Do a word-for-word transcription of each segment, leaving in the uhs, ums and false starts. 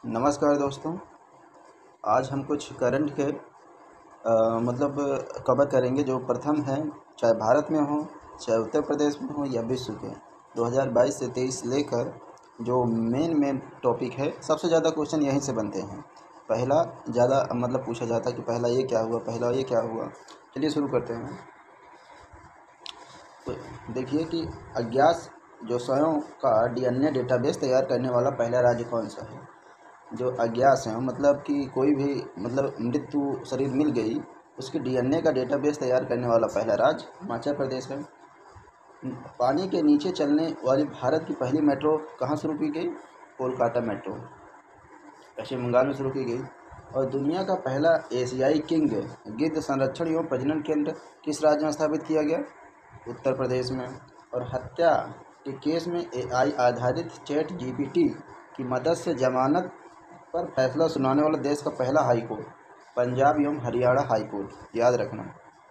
नमस्कार दोस्तों। आज हम कुछ करंट के अ, मतलब कवर करेंगे जो प्रथम हैं, चाहे भारत में हो, चाहे उत्तर प्रदेश में हो या विश्व के। दो हज़ार बाईस से तेईस लेकर जो मेन मेन टॉपिक है, सबसे ज़्यादा क्वेश्चन यहीं से बनते हैं। पहला ज़्यादा मतलब पूछा जाता है कि पहला ये क्या हुआ, पहला ये क्या हुआ। चलिए शुरू करते हैं। तो देखिए कि अज्ञात जो स्वयं का डीएनए डेटाबेस तैयार करने वाला पहला राज्य कौन सा है। जो अज्ञात हैं मतलब कि कोई भी मतलब मृत्यु शरीर मिल गई, उसके डीएनए का डेटाबेस तैयार करने वाला पहला राज्य हिमाचल प्रदेश है। पानी के नीचे चलने वाली भारत की पहली मेट्रो कहाँ शुरू की गई? कोलकाता मेट्रो पश्चिम बंगाल में शुरू की गई। और दुनिया का पहला एशियाई किंग गिद्ध संरक्षण एवं प्रजनन केंद्र किस राज्य में स्थापित किया गया? उत्तर प्रदेश में। और हत्या के केस में एआई आधारित चैट जीपीटी की मदद से जमानत पर फैसला सुनाने वाला देश का पहला हाई कोर्ट पंजाब एवं हरियाणा हाई कोर्ट, याद रखना।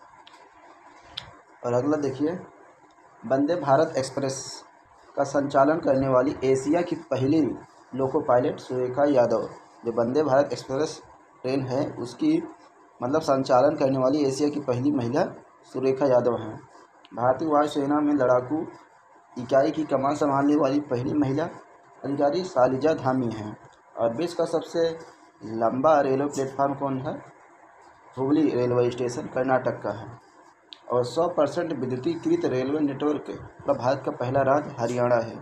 और अगला देखिए, वंदे भारत एक्सप्रेस का संचालन करने वाली एशिया की पहली लोको पायलट सुरेखा यादव। जो वंदे भारत एक्सप्रेस ट्रेन है उसकी मतलब संचालन करने वाली एशिया की पहली महिला सुरेखा यादव हैं। भारतीय वायुसेना में लड़ाकू इकाई की कमान संभालने वाली पहली महिला अधिकारी शालिजा धामी हैं। और विश्व का सबसे लंबा रेलवे प्लेटफार्म कौन है? हुबली रेलवे स्टेशन कर्नाटक का है। और सौ परसेंट विद्युतीकृत रेलवे नेटवर्क का भारत का पहला राज्य हरियाणा है।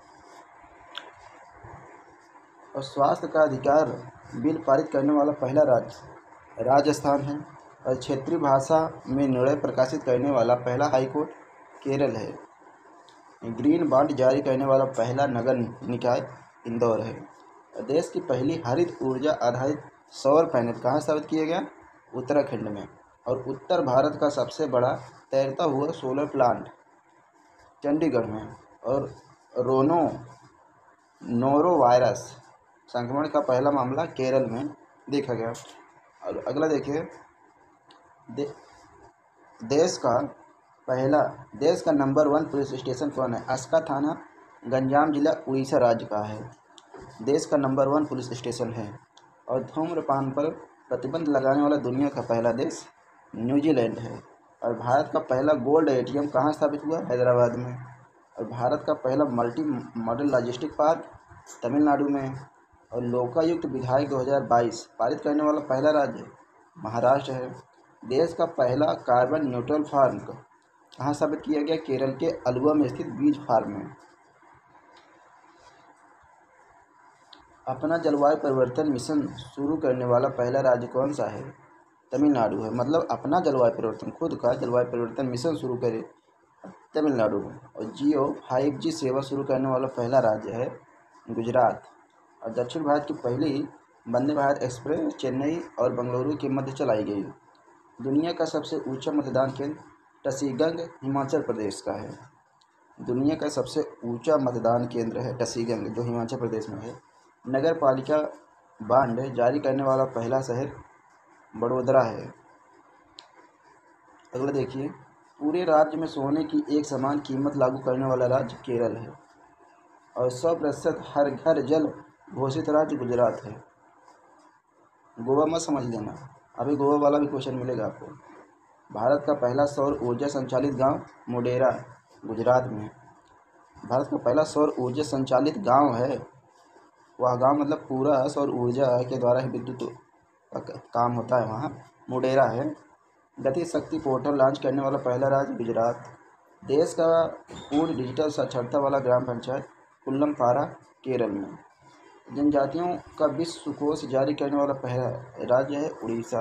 और स्वास्थ्य का अधिकार बिल पारित करने वाला पहला राज्य राजस्थान है। और क्षेत्रीय भाषा में निर्णय प्रकाशित करने वाला पहला हाईकोर्ट केरल है। ग्रीन बॉन्ड जारी करने वाला पहला नगर निकाय इंदौर है। देश की पहली हरित ऊर्जा आधारित सौर पैनल कहाँ स्थापित किया गया? उत्तराखंड में। और उत्तर भारत का सबसे बड़ा तैरता हुआ सोलर प्लांट चंडीगढ़ में। और रोनो नोरो वायरस संक्रमण का पहला मामला केरल में देखा गया। और अगला देखिए, दे, देश का पहला देश का नंबर वन पुलिस स्टेशन कौन है? अस्का थाना, गंजाम जिला, उड़ीसा राज्य का है। देश का नंबर वन पुलिस स्टेशन है। और धूम्रपान पर प्रतिबंध लगाने वाला दुनिया का पहला देश न्यूजीलैंड है। और भारत का पहला गोल्ड एटीएम कहाँ स्थापित हुआ? हैदराबाद में। और भारत का पहला multi model logistic park Tamil Nadu में। और लोकायुक्त विधायक दो हज़ार बाईस पारित करने वाला पहला राज्य महाराष्ट्र है। देश का पहला कार्बन न्यूट्रल फार्म कहाँ स्थापित किया गया? केरल के अलुवा में स्थित बीज फार्म में। अपना जलवायु परिवर्तन मिशन शुरू करने वाला पहला राज्य कौन सा है? तमिलनाडु है। मतलब अपना जलवायु परिवर्तन, खुद का जलवायु परिवर्तन मिशन शुरू करे तमिलनाडु में। और जियो फाइव जी सेवा शुरू करने वाला पहला राज्य है गुजरात। और दक्षिण भारत की पहली वंदे भारत एक्सप्रेस चेन्नई और बेंगलुरु के मध्य चलाई गई। दुनिया का सबसे ऊंचा मतदान केंद्र टसीगंग हिमाचल प्रदेश का है। दुनिया का सबसे ऊंचा मतदान केंद्र है टसीगंग, जो हिमाचल प्रदेश में है। नगर पालिका बांड जारी करने वाला पहला शहर बड़ोदरा है। अगला देखिए, पूरे राज्य में सोने की एक समान कीमत लागू करने वाला राज्य केरल है। और सौ प्रतिशत हर घर जल घोषित राज्य गुजरात है। गोवा मत समझ लेना, अभी गोवा वाला भी क्वेश्चन मिलेगा आपको। भारत का पहला सौर ऊर्जा संचालित गांव मोडेरा गुजरात में। भारत का पहला सौर ऊर्जा संचालित गांव है वह गांव मतलब पूरा सौर ऊर्जा के द्वारा ही विद्युत का काम होता है, वहाँ मोडेरा है। गति शक्ति पोर्टल लॉन्च करने वाला पहला राज्य गुजरात। देश का पूर्ण डिजिटल साक्षरता वाला ग्राम पंचायत कुल्लमपारा केरल में। जनजातियों का विश्व कोश जारी करने वाला पहला राज्य है उड़ीसा।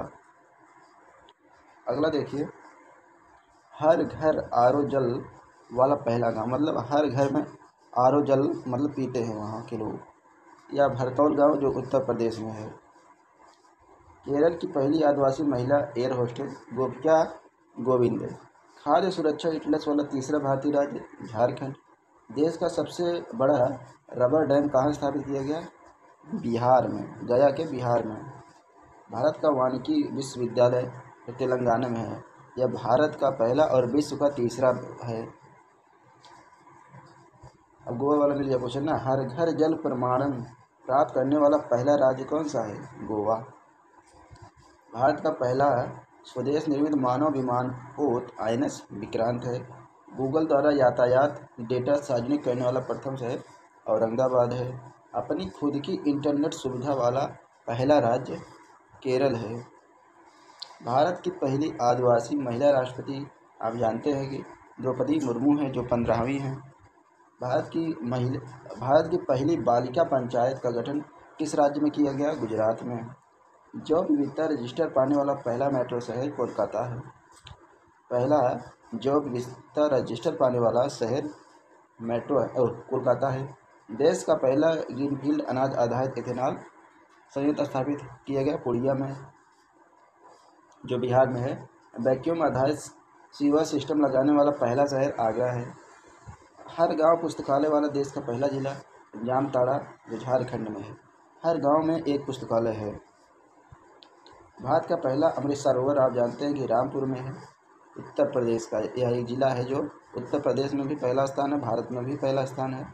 अगला देखिए, हर घर आरो जल वाला पहला गांव मतलब हर घर में आरो जल मतलब पीते हैं वहाँ के लोग, या भरतौल गांव जो उत्तर प्रदेश में है। केरल की पहली आदिवासी महिला एयर होस्टेस गोपिका गोविंद। खाद्य सुरक्षा एटलस वाला तीसरा भारतीय राज्य झारखंड। देश का सबसे बड़ा रबर डैम कहाँ स्थापित किया गया? बिहार में, गया के बिहार में। भारत का वानिकी विश्वविद्यालय तेलंगाना में है। यह भारत का पहला और विश्व का तीसरा है। अब गोवा वाला मिल गया क्वेश्चन ना, हर घर जल प्रमाणन प्राप्त करने वाला पहला राज्य कौन सा है? गोवा। भारत का पहला स्वदेश निर्मित मानव विमान पोत आई एन एस विक्रांत है। गूगल द्वारा यातायात डेटा सार्वजनिक करने वाला प्रथम शहर औरंगाबाद है। अपनी खुद की इंटरनेट सुविधा वाला पहला राज्य केरल है। भारत की पहली आदिवासी महिला राष्ट्रपति आप जानते हैं कि द्रौपदी मुर्मू हैं, जो पंद्रहवीं हैं। भारत की महिला भारत की पहली बालिका पंचायत का गठन किस राज्य में किया गया? गुजरात में। जैव विविधता रजिस्टर पाने वाला पहला मेट्रो शहर कोलकाता है। पहला जैव विविधता रजिस्टर पाने वाला शहर मेट्रो है कोलकाता है। देश का पहला ग्रीनफील्ड अनाज आधारित इथेनॉल संयंत्र स्थापित किया गया पूर्णिया में, जो बिहार में है। वैक्यूम आधारित सीवर सिस्टम लगाने वाला पहला शहर आगरा है। हर गांव पुस्तकालय वाला देश का पहला जिला जामताड़ा, जो झारखंड में है। हर गांव में एक पुस्तकालय है। भारत का पहला अमृत सरोवर आप जानते हैं कि रामपुर में है, उत्तर प्रदेश का। यह एक जिला है जो उत्तर प्रदेश में भी पहला स्थान है, भारत में भी पहला स्थान है।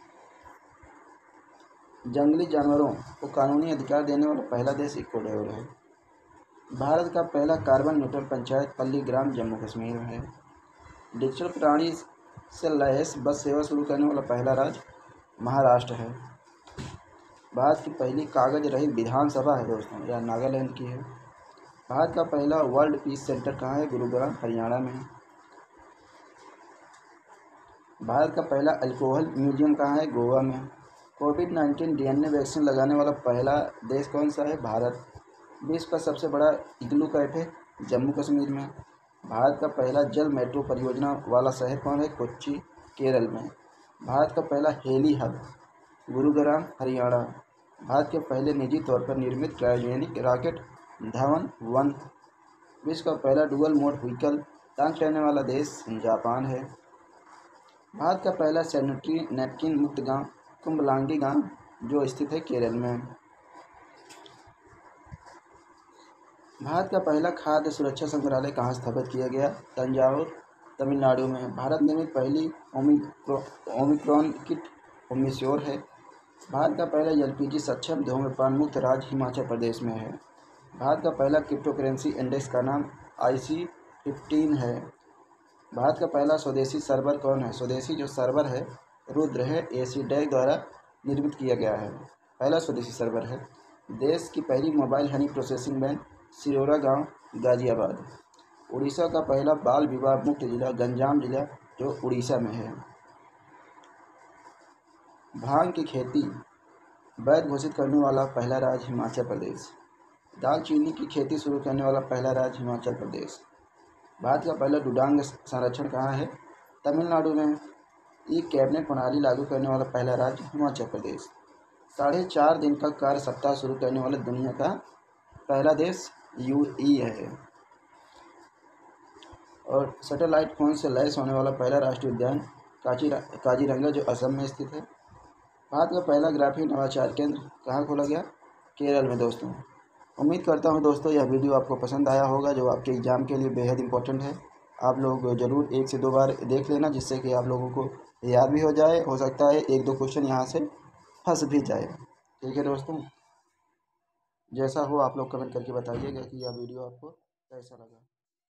जंगली जानवरों को कानूनी अधिकार देने वाला पहला देश इक्वाडोर है। भारत का पहला कार्बन न्यूट्रल पंचायत पल्ली ग्राम जम्मू कश्मीर में है। डिजिटल प्रणाली से लैस बस सेवा शुरू करने वाला पहला राज्य महाराष्ट्र है। भारत की पहली कागज रहित विधानसभा है दोस्तों, यह नागालैंड की है। भारत का पहला वर्ल्ड पीस सेंटर कहाँ है? गुरुग्राम, हरियाणा में। भारत का पहला अल्कोहल म्यूजियम कहाँ है? गोवा में। COVID nineteen D N A vaccine लगाने वाला पहला देश कौन सा है? भारत। विश्व का सबसे बड़ा इग्लू कैफे जम्मू कश्मीर में। भारत का पहला जल मेट्रो परियोजना वाला शहर कौन है? कोच्चि, केरल में। भारत का पहला हेली हब गुरुग्राम, हरियाणा। भारत के पहले निजी तौर पर निर्मित क्रायोजेनिक रॉकेट धवन वन। विश्व का पहला डुअल मोड व्हीकल टैंक लेने वाला देश जापान है। भारत का पहला सैनिटरी नैपकिन मुक्त गांव कुंभलांगी गांव, जो स्थित है केरल में। भारत का पहला खाद्य सुरक्षा संग्रहालय कहाँ स्थापित किया गया? तंजावुर, तमिलनाडु में। भारत निर्मित पहली ओमिक्रो ओमिक्रॉन किट ओमिश्योर है। भारत का पहला एल पी जी सक्षम धूम्रपान मुक्त राज्य हिमाचल प्रदेश में है। भारत का पहला क्रिप्टो करेंसी इंडेक्स का नाम आई सी फिफ्टीन है। भारत का पहला स्वदेशी सर्वर कौन है? स्वदेशी जो सर्वर है रुद्र है, एसीडेक द्वारा निर्मित किया गया है, पहला स्वदेशी सर्वर है। देश की पहली mobile honey processing van Sirora गांव, गाजियाबाद। उड़ीसा का पहला बाल विवाह मुक्त जिला गंजाम जिला, जो उड़ीसा में है। भांग की खेती वैध घोषित करने वाला पहला राज्य हिमाचल प्रदेश। दालचीनी की खेती शुरू करने वाला पहला राज्य हिमाचल प्रदेश। भारत का पहला डुडांग संरक्षण कहाँ है? तमिलनाडु में। ई कैबिनेट प्रणाली लागू करने वाला पहला राज्य हिमाचल प्रदेश। साढ़े चार दिन का कार्य सप्ताह शुरू करने वाला दुनिया का पहला देश यू ए ई है। और सैटेलाइट फोन से लैस होने वाला पहला राष्ट्रीय उद्यान काची काजीरंगा, जो असम में स्थित है। भारत का पहला ग्राफीन नवाचार केंद्र कहाँ खोला गया? केरल में दोस्तों। उम्मीद करता हूँ दोस्तों यह वीडियो आपको पसंद आया होगा, जो आपके एग्ज़ाम के लिए बेहद इंपॉर्टेंट है। आप लोग ज़रूर एक से दो बार देख लेना, जिससे कि आप लोगों को याद भी हो जाए। हो सकता है एक दो क्वेश्चन यहाँ से फंस भी जाए। ठीक है दोस्तों, जैसा हो आप लोग कमेंट करके बताइएगा कि यह वीडियो आपको कैसा लगा।